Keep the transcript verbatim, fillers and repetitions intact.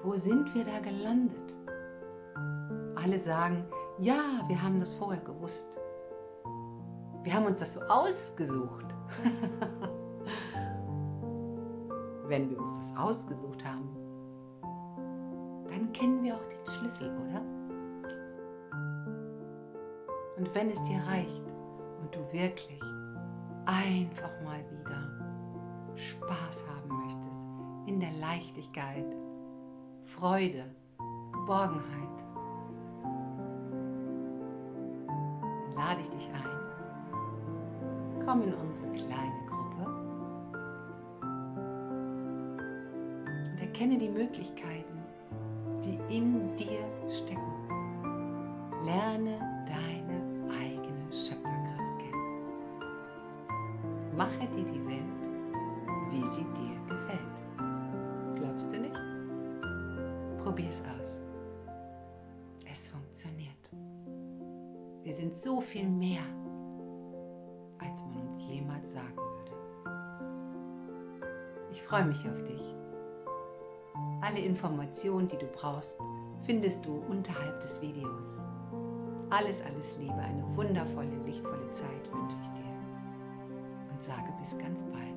Wo sind wir da gelandet? Alle sagen, ja, wir haben das vorher gewusst. Wir haben uns das so ausgesucht. Wenn wir uns das ausgesucht haben, dann kennen wir auch den Schlüssel, oder? Und wenn es dir reicht und du wirklich einfach mal wieder Spaß haben möchtest in der Leichtigkeit, Freude, Geborgenheit, dann lade ich dich ein. Komm in unsere kleine Gruppe und erkenne die Möglichkeiten, die in dir stecken. Lerne deine eigene Schöpferkraft kennen. Mache dir die Welt, wie sie dir gefällt. Glaubst du nicht? Probier's aus. Es funktioniert. Wir sind so viel mehr, als man uns jemals sagen würde. Ich freue mich auf dich. Alle Informationen, die du brauchst, findest du unterhalb des Videos. Alles, alles Liebe, eine wundervolle, lichtvolle Zeit wünsche ich dir und sage bis ganz bald.